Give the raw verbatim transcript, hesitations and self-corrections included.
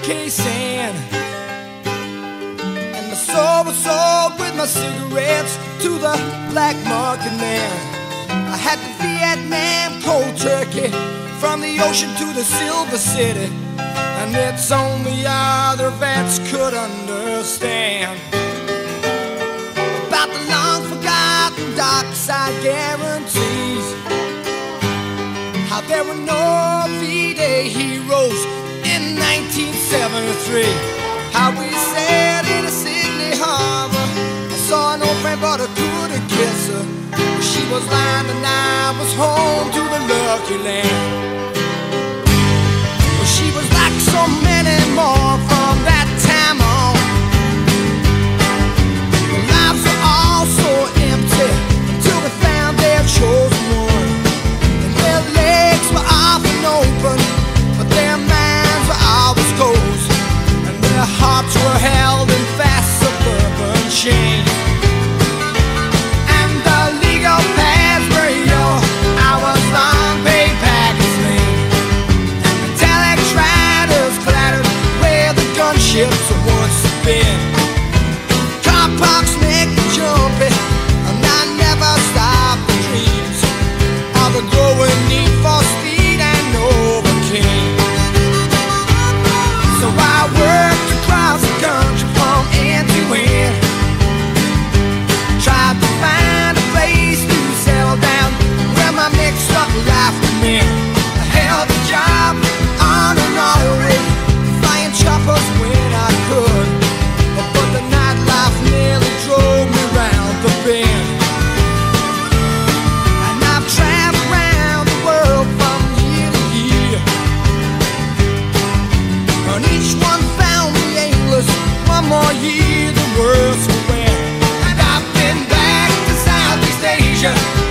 Khe Sanh, and my soul was sold with my cigarettes to the black market man. I had the Vietnam cold turkey from the ocean to the Silver City, and it's only other vets could understand about the long-forgotten dark side guarantees, how there were no V-Day heroes in nineteen seventy-three, how we said in a Sydney harbor, I saw an old friend but I couldn't kiss her. She was lying and I was home to the lucky land. Well, she was like so many more from that time on. Their lives were all so empty until they found their chosen one. And their legs were often open, but their minds were always closed, and their hearts were held in fast suburban chains. Ships have once been. Car parks make me jumpy, and I never stop the dreams of the growing need for speed and overcame. So I worked across the country from end to end, tried to find a place to settle down where my mixed up life would mend. I held a job on an railway, flying choppers when I could, but the nightlife nearly drove me round the bend. And I've traveled around the world from year to year, and each one found me aimless. One more year, the world's aware. And I've been back to Southeast Asia,